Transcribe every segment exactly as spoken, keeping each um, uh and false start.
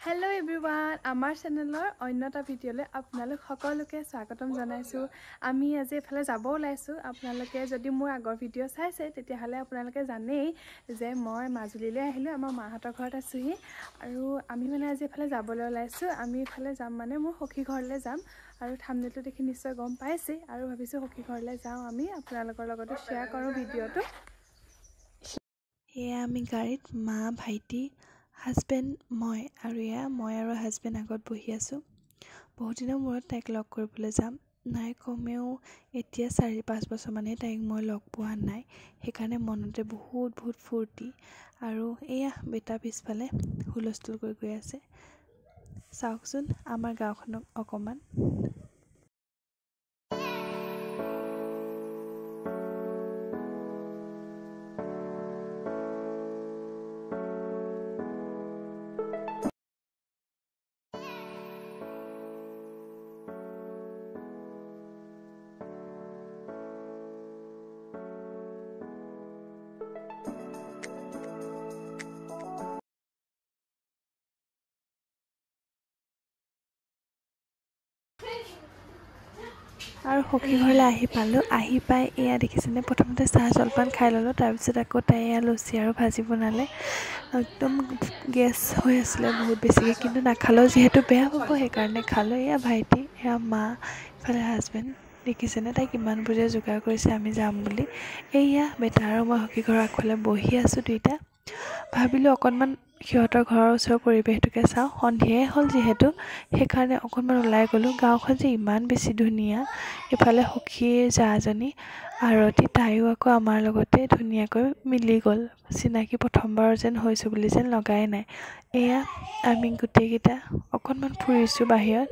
Hello everyone, আমাৰ চেনেলৰ অন্যটা ভিডিঅ'লৈ আপোনালোক সকলোকে স্বাগতম জনাইছো। আমি আজি এফালে যাব ওলাইছো। আপোনালোকে যদি মোৰ আগৰ ভিডিঅ' চাইছে তেতিয়াহ'লে আপোনালোকে জানেই যে মই মাজুলীলৈ আহিলো, আমাৰ মাহঁতৰ ঘৰত আছোহি আৰু আমি মানে আজি এফালে যাবলৈ ওলাইছো। আমি এফালে যাম মানে মোৰ সখী ঘৰলৈ যাম আৰু থাম্বনেইলটো দেখি নিশ্চয় গম পাইছে আৰু ভাবিছো সখী ঘৰলৈ যাওঁ, আমি আপোনালোকৰ লগতো শ্বেয়াৰ কৰোঁ ভিডিঅ'টো। এয়া আমি গাড়ীত মা ভাইটি হাজবেণ্ড মই আৰু এয়া মই আৰু হাজবেণ্ড আগত বহি আছোঁ। বহুত দিনৰ মূৰত তাইক লগ কৰিবলৈ যাম। নাই কমেও এতিয়া চাৰি পাঁচ বছৰমানেই তাইক মই লগ পোৱা নাই, সেইকাৰণে মনতে বহুত বহুত ফূৰ্তি। আৰু এয়া বেটা পিছফালে হুলস্থুল কৰি গৈ আছে। চাওকচোন আমাৰ গাঁওখনক অকণমান। আৰু সখী ঘৰলৈ আহি পালোঁ। আহি পাই এয়া দেখিছেনে, প্ৰথমতে চাহ জলপান খাই ল'লোঁ, তাৰপিছত আকৌ তাই এয়া লুচি আৰু ভাজি বনালে। একদম গেছ হৈ আছিলে বহুত বেছিকৈ, কিন্তু নাখালেও যিহেতু বেয়া পাব সেইকাৰণে খালোঁ। এয়া ভাইটি, এয়া মা, ইফালে হাজবেণ্ড। দেখিছেনে তাই কিমান বুলিয়ে যোগাৰ কৰিছে আমি যাম বুলি। এয়া বেটা আৰু মই সখী ঘৰৰ আগফালে বহি আছোঁ দুইটা। ভাবিলোঁ অকণমান সিহঁতৰ ঘৰৰ ওচৰৰ পৰিৱেশটোকে চাওঁ। সন্ধিয়াই হ'ল যিহেতু, সেইকাৰণে অকণমান ওলাই গ'লোঁ। গাঁওখন যে ইমান বেছি ধুনীয়া। ইফালে সখীৰ জাজনী আৰতি, তাইও আকৌ আমাৰ লগতে ধুনীয়াকৈ মিলি গ'ল। চিনাকি প্ৰথমবাৰ যেন হৈছোঁ বুলি যেন লগাই নাই। এয়া আমি গোটেইকেইটা অকণমান ফুৰিছোঁ বাহিৰত।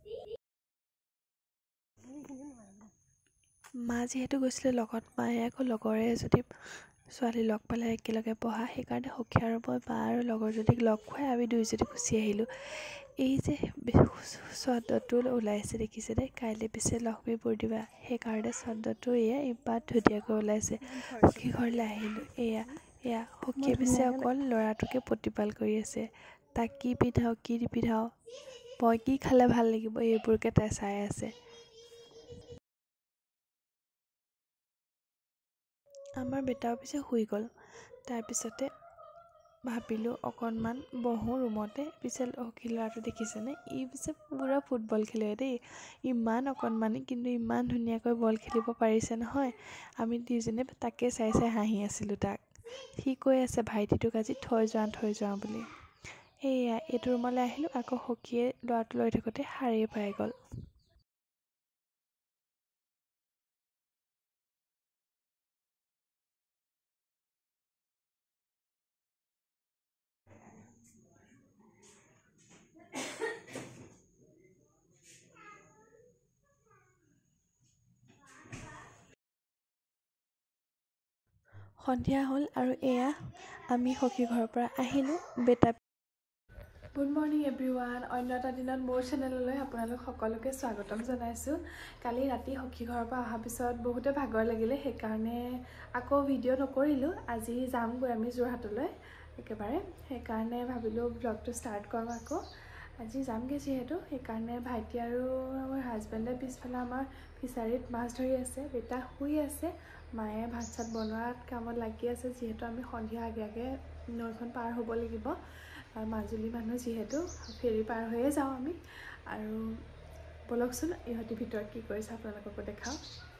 মা যিহেতু গৈছিলে লগত, মায়ে আকৌ লগৰে যদি ছোৱালী লগ পালে একেলগে পঢ়া, সেইকাৰণে সখী আৰু মই মা আৰু লগৰজনীক লগ খুৱাই আমি দুইজনী গুচি আহিলোঁ। এই যে চৰ্দটো ওলাইছে দেখিছেনে, কাইলৈ পিছে লক্ষ্মী বৰদিবা, সেইকাৰণে চৰ্দটো এয়া ইমান ধুনীয়াকৈ ওলাইছে। সখী ঘৰলৈ আহিলোঁ। এয়া এয়া সখীয়ে পিছে অকল ল'ৰাটোকে প্ৰতিপাল কৰি আছে। তাক কি পিন্ধাওঁ কি নিপিন্ধাওঁ, মই কি খালে ভাল লাগিব, এইবোৰকে তাই চাই আছে। আমাৰ বেটাও পিছে শুই গ'ল। তাৰপিছতে ভাবিলোঁ অকণমান বহোঁ ৰুমতে। পিছে সখী ল'ৰাটো দেখিছেনে, ই পিছে পূৰা ফুটবল খেলে দেই। ইমান অকণমানি কিন্তু ইমান ধুনীয়াকৈ বল খেলিব পাৰিছে নহয়। আমি দুইজনে তাকে চাই চাই হাঁহি আছিলোঁ তাক। সি কৈ আছে ভাইটিটোক আজি থৈ যাওঁ থৈ যাওঁ বুলি। সেয়া এইটো ৰুমলৈ আহিলোঁ। আকৌ সখীয়ে ল'ৰাটো লৈ থাকোঁতে সাৰেই পাই গ'ল। সন্ধিয়া হ'ল আৰু এয়া আমি সখী ঘৰৰ পৰা আহিলোঁ। বেটা গুড মৰ্ণিং এভৰিৱান, অন্য এটা দিনত মোৰ চেনেললৈ আপোনালোক সকলোকে স্বাগতম জনাইছোঁ। কালি ৰাতি সখী ঘৰৰ পৰা অহাৰ পিছত বহুতে ভাগৰ লাগিলে, সেইকাৰণে আকৌ ভিডিঅ' নকৰিলোঁ। আজি যামগৈ আমি যোৰহাটলৈ একেবাৰে, সেইকাৰণে ভাবিলোঁ ব্লগটো ষ্টাৰ্ট কৰোঁ আকৌ। আজি যামগৈ যিহেতু, সেইকাৰণে ভাইটি আৰু আমাৰ হাজবেণ্ডে পিছফালে আমাৰ ফিছাৰীত মাছ ধৰি আছে, বেটা শুই আছে, মায়ে ভাত চাত বনোৱাত কামত লাগি আছে। যিহেতু আমি সন্ধিয়া আগে আগে নৈখন পাৰ হ'ব লাগিব, মাজুলী মানুহ যিহেতু ফেৰী পাৰ হৈয়ে যাওঁ আমি। আৰু ব'লকচোন ইহঁতি ভিতৰত কি কৰিছে আপোনালোককো দেখাওঁ।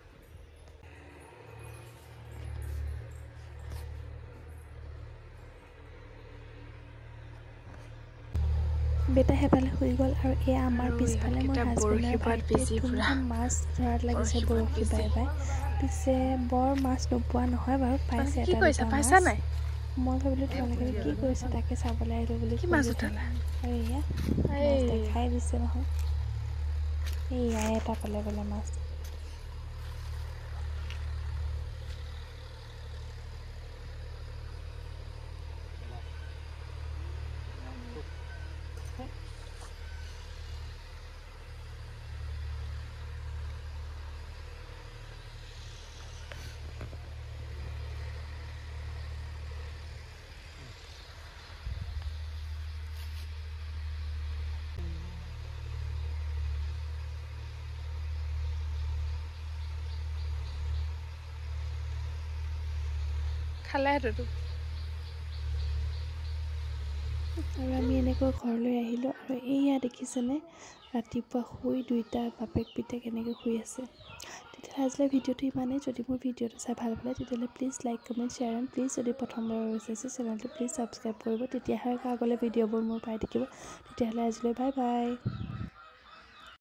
বেটা সেইফালে শুই গ'ল আৰু এয়া আমাৰ পিছফালে মোৰ হাজবেণ্ড আৰু ভাইটিয়ে ধুমধাম মাছ ধৰাত লাগিছে, বৰশী বাই বাই। পিছে বৰ মাছ নোপোৱা নহয় বাৰু, পাইছে এটা দুটা মাছ। মই ভাবিলোঁ তোমালোকে কি কৰিছে তাকে চাবলৈ আহিলোঁ বুলি ক'লোঁ। আৰু এয়া মাছ দেখাই দিছে নহয়, এয়াই এটা পালে বোলে মাছ। খালেহেঁতেতো আৰু আমি এনেকৈ ঘৰলৈ আহিলোঁ আৰু এইয়া দেখিছেনে ৰাতিপুৱা শুই দুইটা বাপেক পিতেক এনেকৈ শুই আছে। তেতিয়াহ'লে আজিলৈ ভিডিঅ'টো ইমানেই। যদি মোৰ ভিডিঅ'টো চাই ভাল পালে তেতিয়াহ'লে please like comment share and please যদি প্ৰথমবাৰ চাইছে চেনেলটো প্লিজ ছাবস্ক্ৰাইব কৰিব। তেতিয়াহে আগলৈ ভিডিঅ'বোৰ মোৰ পাই থাকিব। তেতিয়াহ'লে আজিলৈ বাই বাই।